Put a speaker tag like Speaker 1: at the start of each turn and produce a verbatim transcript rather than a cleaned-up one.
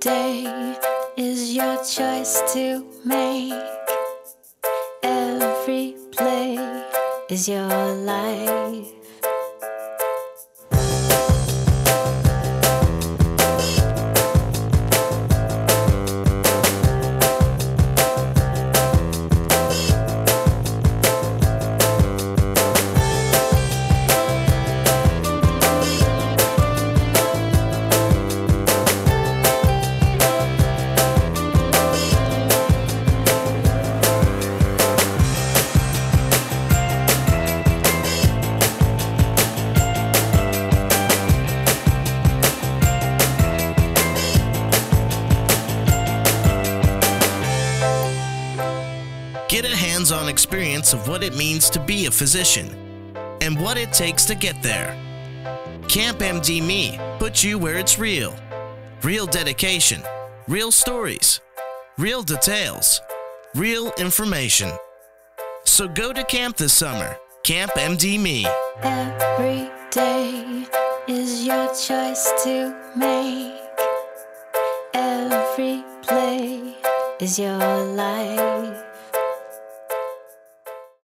Speaker 1: day is your choice to make. Every play is your life.
Speaker 2: Get a hands-on experience of what it means to be a physician and what it takes to get there. Camp M D Me puts you where it's real. Real dedication, real stories, real details, real information. So go to camp this summer. Camp M D Me.
Speaker 1: Every day is your choice to make. Every play is your life.